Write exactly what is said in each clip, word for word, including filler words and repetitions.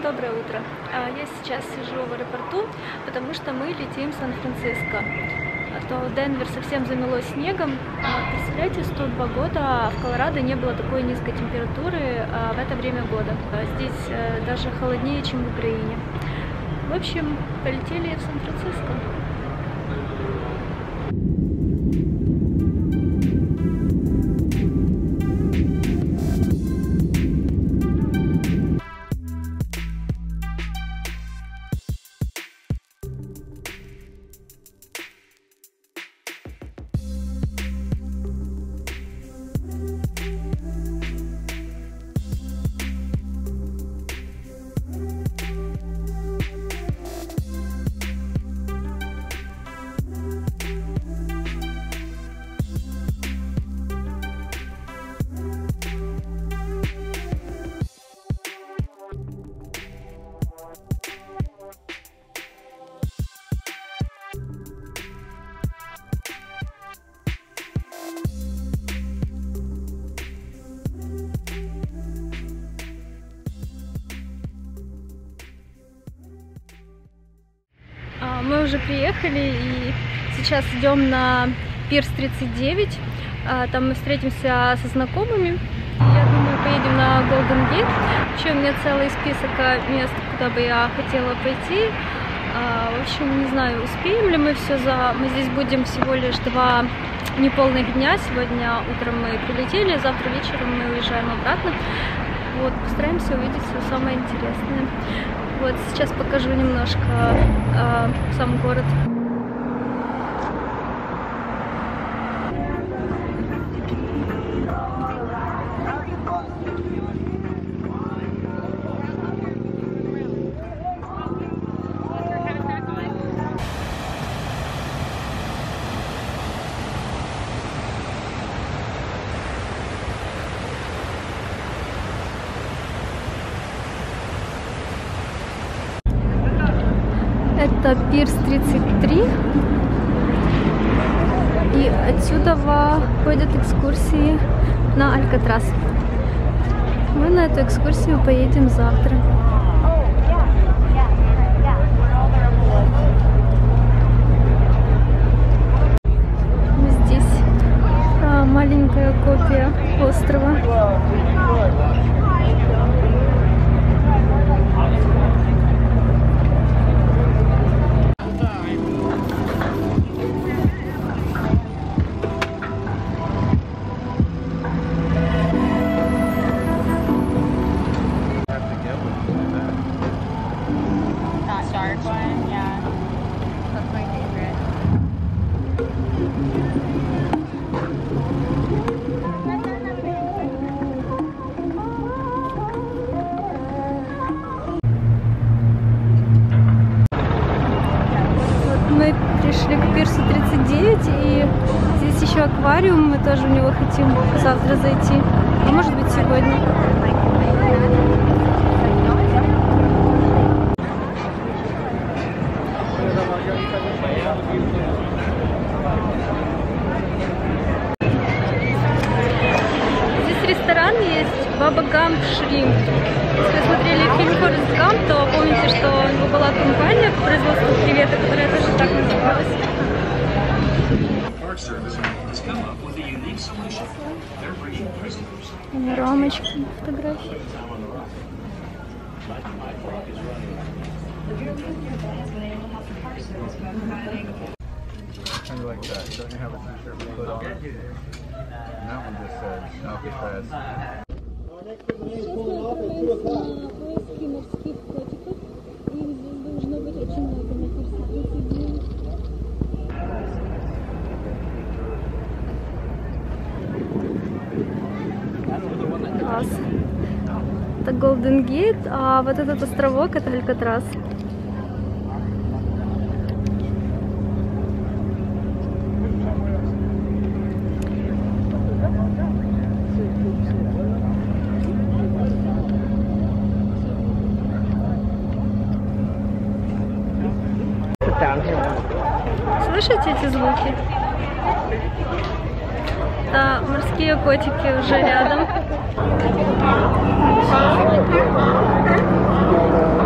Доброе утро. Я сейчас сижу в аэропорту, потому что мы летим в Сан-Франциско. А то Денвер совсем замело снегом. Представляете, сто два года в Колорадо не было такой низкой температуры в это время года. Здесь даже холоднее, чем в Украине. В общем, полетели в Сан-Франциско. Мы уже приехали и сейчас идем на Пирс тридцать девять. Там мы встретимся со знакомыми. Я думаю, поедем на Голден Гейт. Еще у меня целый список мест, куда бы я хотела пойти. В общем, не знаю, успеем ли мы все за... Мы здесь будем всего лишь два неполных дня. Сегодня утром мы прилетели, завтра вечером мы уезжаем обратно. Вот, постараемся увидеть все самое интересное. Вот, сейчас покажу немножко э, сам город. Это Пирс тридцать три, и отсюда ходят экскурсии на Алькатрас. Мы на эту экскурсию поедем завтра. Здесь а, маленькая копия острова. Мы пришли к Пирсу тридцать девять, и здесь еще аквариум, мы тоже в него хотим завтра зайти, а может быть сегодня. Здесь ресторан есть, Баба Гамп Шримп. Если вы смотрели фильм Форест Гамп, то помните, что у него была компания по производству креветок, которая тоже так называлась. Рамочки, фотографии. Kind of like that. Don't you have a t-shirt we put on? And that one just says Alcatraz. Класс. Это Голден Гейт, а вот этот островок — это Алькатрас. Слышите эти звуки? Да, морские котики уже рядом.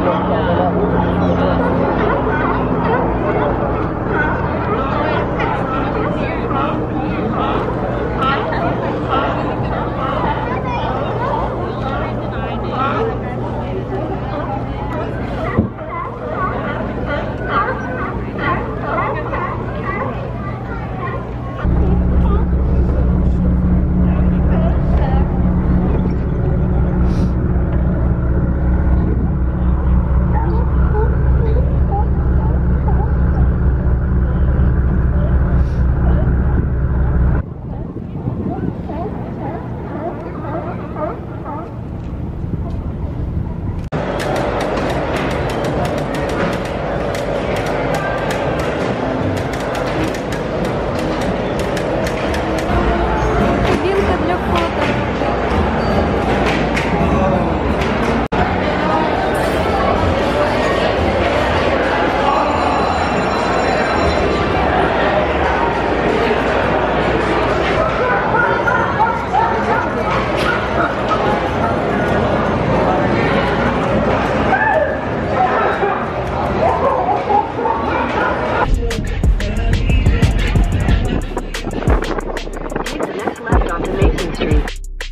three.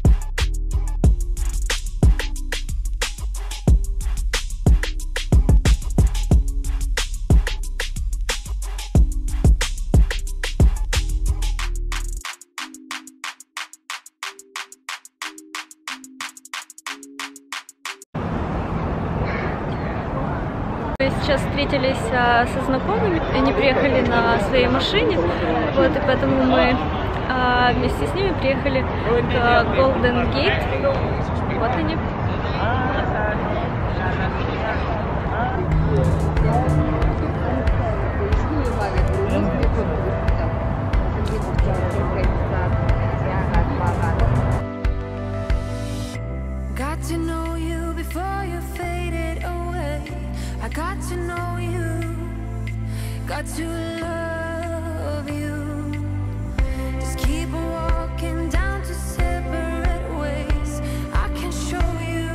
Мы сейчас встретились а, со знакомыми, они приехали на своей машине, вот, и поэтому мы а, вместе с ними приехали к Golden Gate. Вот они. Got to know you before you faded away. I got to know you, got to love you. Just keep walking down to separate ways. I can show you,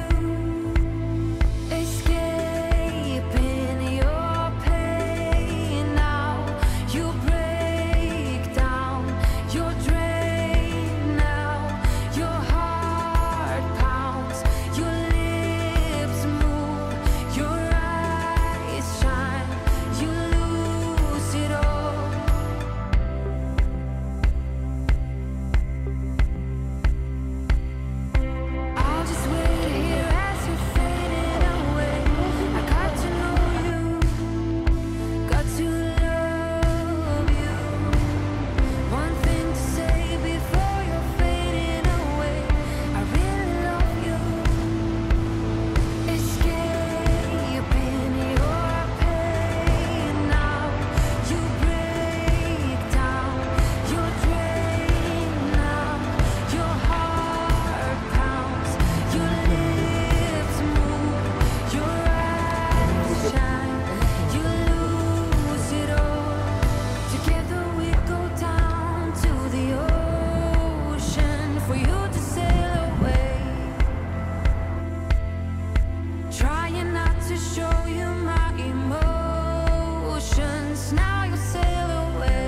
escaping your pain now. You break down, you're drained now. Your heart pounds, your lips move, your eyes shine, you lose it all. I'll just wait here as you're fading away. I got to know you, got to love you. One thing to say before you're fading away. I really love you. Escaping your pain now. You break down, you're drained now. Your heart pounds, your lips move, your eyes shine, you lose it all. Together we go down to the ocean for you to sail away. Trying not to show you my emotions. Now you sail away.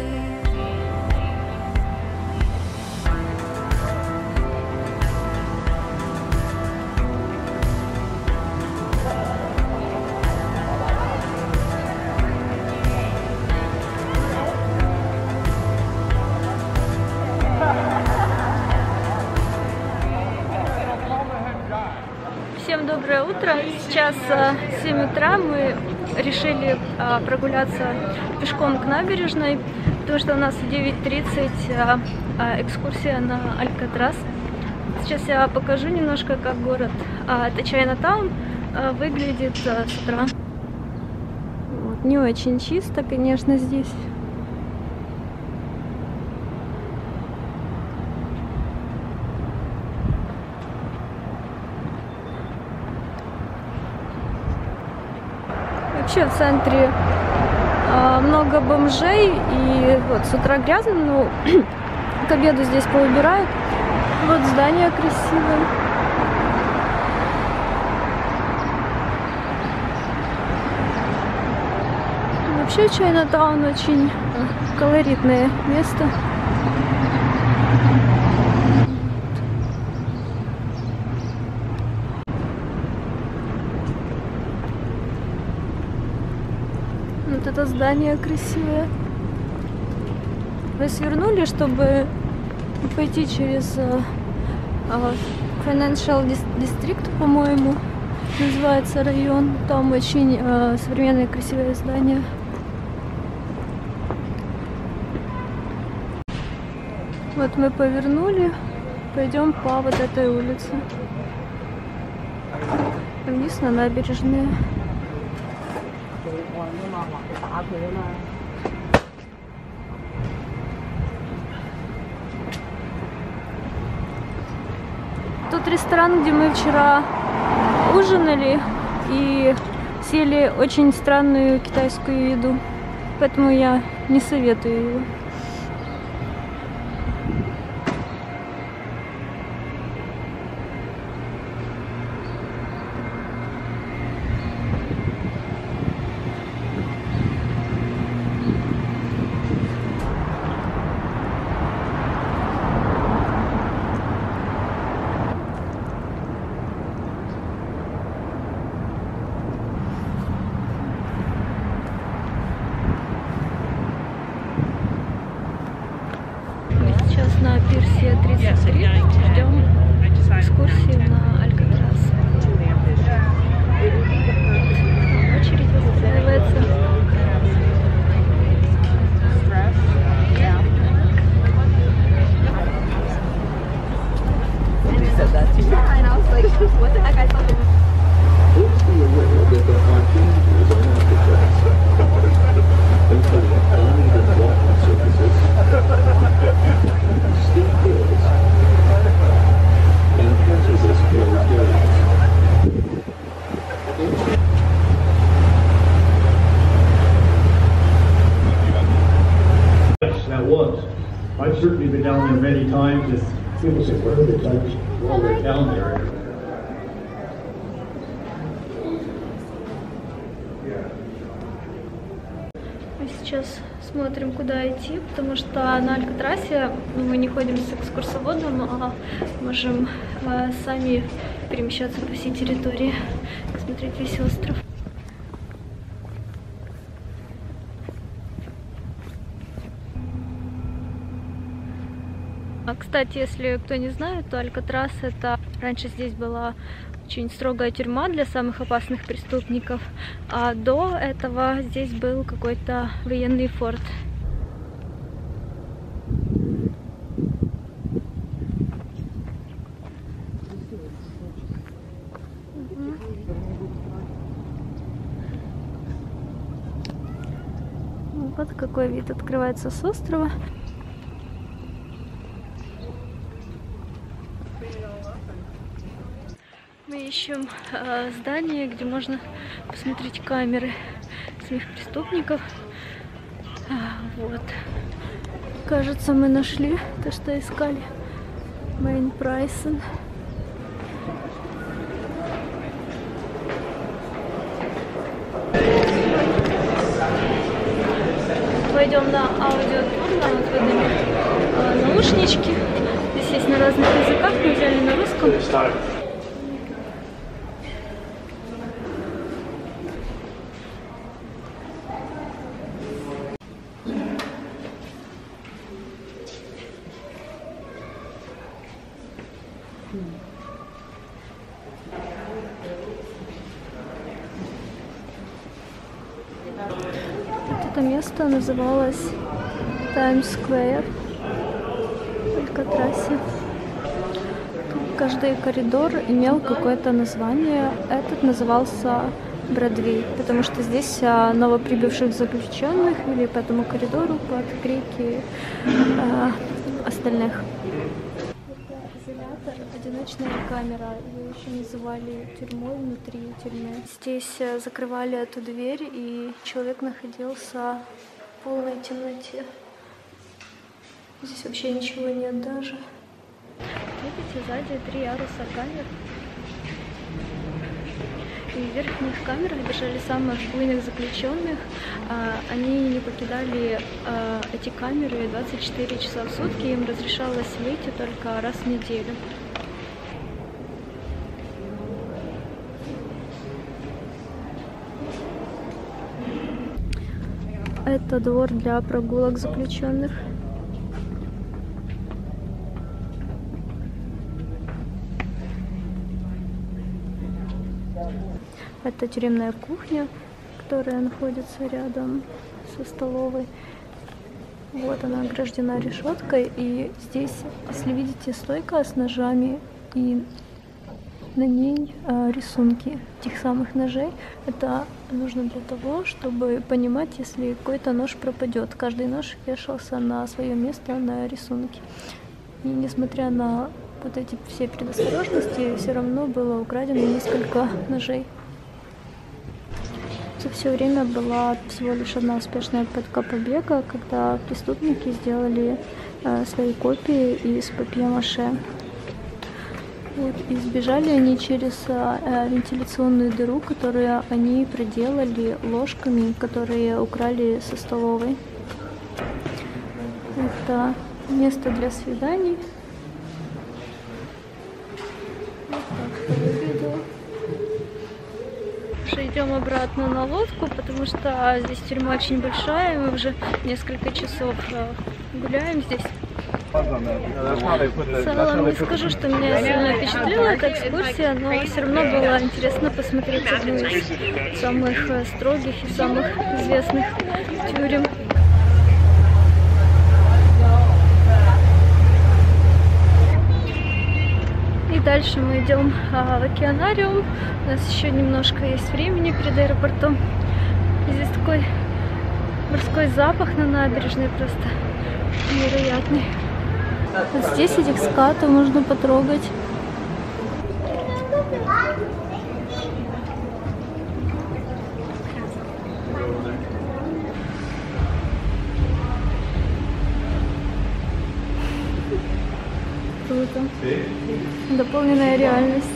Всем доброе утро. Сейчас семь утра. Мы решили а, прогуляться пешком к набережной, потому что у нас в девять тридцать а, а, экскурсия на Алькатрас. Сейчас я покажу немножко, как город а, это Чайнатаун а, выглядит а, с утра. Вот, не очень чисто, конечно, здесь. Вообще в центре а, много бомжей, и вот с утра грязно, но к обеду здесь поубирают. Вот здание красивое. Вообще Чайнатаун очень колоритное место. Вот это здание красивое. Мы свернули, чтобы пойти через uh, uh, Financial District, по-моему, называется район. Там очень uh, современное красивое здание. Вот мы повернули, пойдем по вот этой улице вниз на набережную. Тут ресторан, где мы вчера ужинали и съели очень странную китайскую еду, поэтому я не советую его. Please be aware that there are changes on Alcatraz, including uneven walking surfaces, steep hills, and hazardous closed areas. Yes, that was. I've certainly been down there many times, and people say, where are the types? Well, they're down there. Мы сейчас смотрим, куда идти, потому что на Алькатрасе мы не ходим с экскурсоводом, а можем э, сами перемещаться по всей территории, смотреть весь остров. А, кстати, если кто не знает, то Алькатрас — это раньше здесь была очень строгая тюрьма для самых опасных преступников, а до этого здесь был какой-то военный форт. Вот какой вид открывается с острова. Мы ищем э, здание, где можно посмотреть камеры самих преступников. А, вот. Кажется, мы нашли то, что искали. Main Prison. Пойдем на аудиотур, нам вот выдали э, наушнички. Здесь есть на разных языках, мы взяли на русском. Это место называлось Times Square в Алькатрасе. Каждый коридор имел какое-то название. Этот назывался Бродвей, потому что здесь новоприбывших заключенных вели по этому коридору под крики э, остальных. Изолятор, одиночная камера, ее еще называли тюрьмой внутри тюрьмы. Здесь закрывали эту дверь, и человек находился в полной темноте. Здесь вообще ничего нет даже. Видите, сзади три яруса камер. И в верхних камерах держали самых буйных заключенных. Они не покидали эти камеры двадцать четыре часа в сутки, им разрешалось выйти только раз в неделю. Это двор для прогулок заключенных. Это тюремная кухня, которая находится рядом со столовой. Вот она ограждена решеткой, и здесь, если видите, стойка с ножами, и на ней э, рисунки тех самых ножей. Это нужно для того, чтобы понимать, если какой-то нож пропадет. Каждый нож вешался на свое место на рисунке. И несмотря на вот эти все предосторожности, все равно было украдено несколько ножей. За все время была всего лишь одна успешная попытка побега, когда преступники сделали э, свои копии из папье-маше. Вот, и сбежали они через э, вентиляционную дыру, которую они проделали ложками, которые украли со столовой. Это место для свиданий. Вот так это выглядело. Идем обратно на лодку, потому что здесь тюрьма очень большая, мы уже несколько часов гуляем здесь. В целом не скажу, что меня сильно впечатлила эта экскурсия, но все равно было интересно посмотреть одну из самых строгих и самых известных тюрем. И дальше мы идем а, в океанариум. У нас еще немножко есть времени перед аэропортом. И здесь такой морской запах на набережной просто невероятный. Вот здесь этих скатов можно потрогать. Круто. Дополненная реальность.